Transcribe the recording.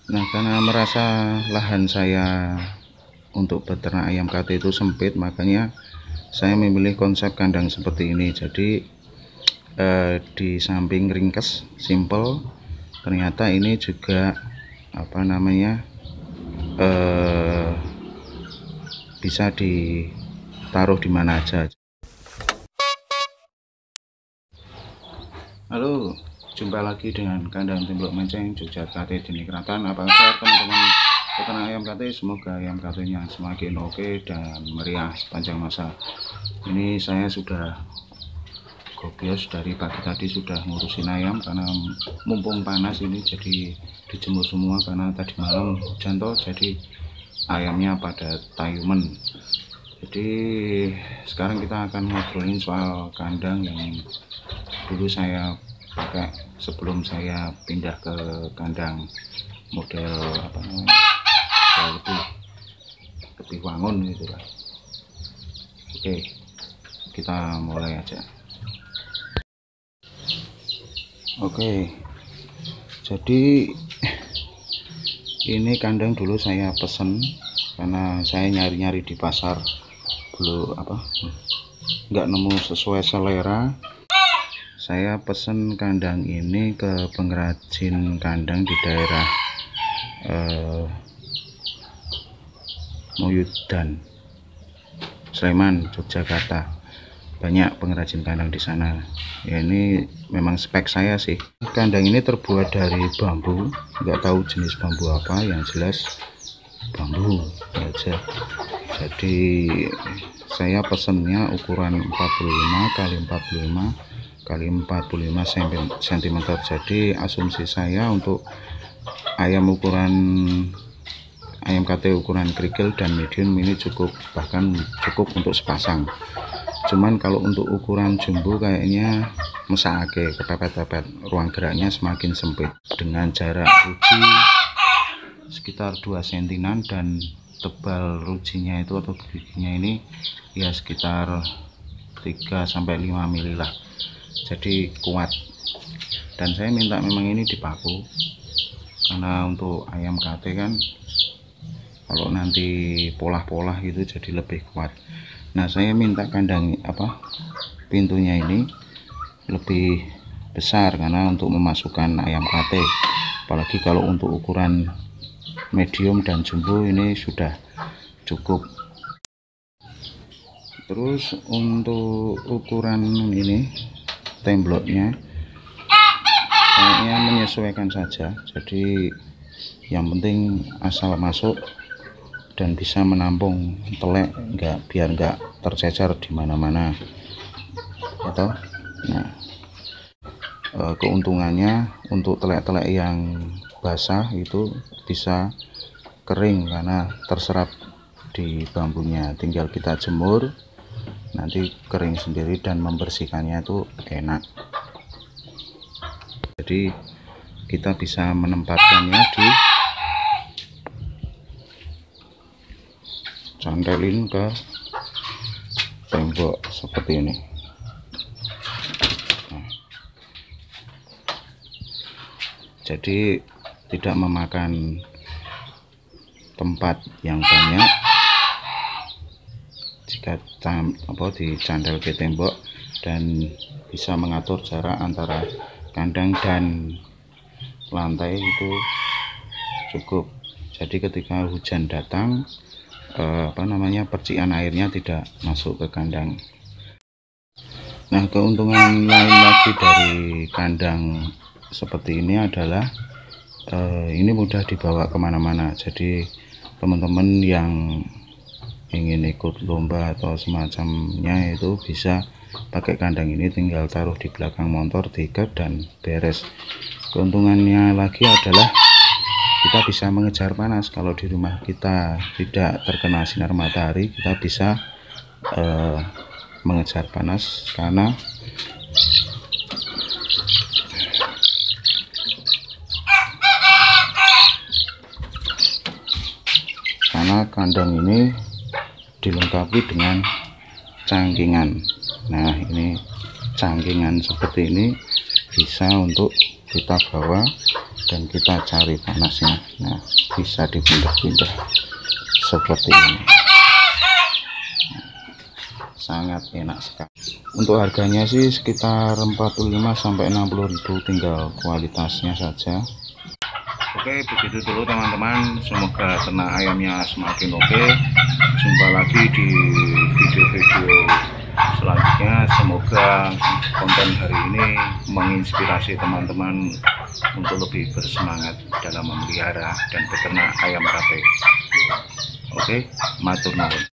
Nah, karena merasa lahan saya untuk beternak ayam KT itu sempit, makanya saya memilih konsep kandang seperti ini. Jadi di samping ringkes, simple, ternyata ini juga bisa ditaruh di mana aja. Halo, jumpa lagi dengan kandang Timblok Menceng Jogja KT Dinikratan. Apa kabar teman-teman peternak ayam KT? Semoga ayam KT-nya semakin oke dan meriah sepanjang masa. Ini saya sudah gobios dari pagi tadi, sudah ngurusin ayam karena mumpung panas ini, jadi dijemur semua karena tadi malam hujan toh, jadi ayamnya pada tayumen. Jadi sekarang kita akan ngobrolin soal kandang yang dulu saya pakai sebelum saya pindah ke kandang model lebih wangun gitu lah. Oke, kita mulai aja. Oke, jadi ini kandang dulu saya pesen karena saya nyari-nyari di pasar belum nggak nemu sesuai selera. Saya pesen kandang ini ke pengrajin kandang di daerah Moyudan, Sleman, Yogyakarta. Banyak pengrajin kandang di sana. Ya, ini memang spek saya sih. Kandang ini terbuat dari bambu, nggak tahu jenis bambu apa, yang jelas bambu aja. Jadi saya pesennya ukuran 45 kali 45 kali 45 cm. Jadi asumsi saya untuk ayam KT ukuran kerikil dan medium ini cukup, bahkan cukup untuk sepasang. Cuman kalau untuk ukuran jumbo kayaknya mesake kepepet-pepet, ruang geraknya semakin sempit. Dengan jarak ruji sekitar 2 cm dan tebal rujinya itu atau giginya ini ya sekitar 3-5 mili lah. Jadi kuat, dan saya minta memang ini dipaku karena untuk ayam KT kan kalau nanti polah-polah gitu jadi lebih kuat. Nah, saya minta kandang pintunya ini lebih besar karena untuk memasukkan ayam KT, apalagi kalau untuk ukuran medium dan jumbo ini sudah cukup. Terus untuk ukuran ini tembloknya kayaknya menyesuaikan saja, jadi yang penting asal masuk dan bisa menampung telek, biar nggak tercecer di mana-mana atau. Nah, keuntungannya untuk telek-telek yang basah itu bisa kering karena terserap di bambunya, tinggal kita jemur nanti kering sendiri dan membersihkannya itu enak. Jadi kita bisa menempatkannya di cantelin ke tembok seperti ini. Nah, jadi tidak memakan tempat yang banyak jika dicantel ke tembok, dan bisa mengatur jarak antara kandang dan lantai itu cukup. Jadi ketika hujan datang percikan airnya tidak masuk ke kandang. Nah, keuntungan lain lagi dari kandang seperti ini adalah ini mudah dibawa kemana-mana. Jadi teman-teman yang ingin ikut lomba atau semacamnya itu bisa pakai kandang ini, tinggal taruh di belakang motor, diikat dan beres. Keuntungannya lagi adalah kita bisa mengejar panas. Kalau di rumah kita tidak terkena sinar matahari, kita bisa mengejar panas karena kandang ini dilengkapi dengan cangkingan. Nah, ini cangkingan seperti ini bisa untuk kita bawa dan kita cari panasnya. Nah, bisa dipindah-pindah seperti ini. Sangat enak sekali. Untuk harganya sih sekitar 45-60.000, tinggal kualitasnya saja. Oke, begitu dulu teman-teman, semoga ternak ayamnya semakin oke. Jumpa lagi di video-video selanjutnya. Semoga konten hari ini menginspirasi teman-teman untuk lebih bersemangat dalam memelihara dan beternak ayam kape. Oke, matur nuwun.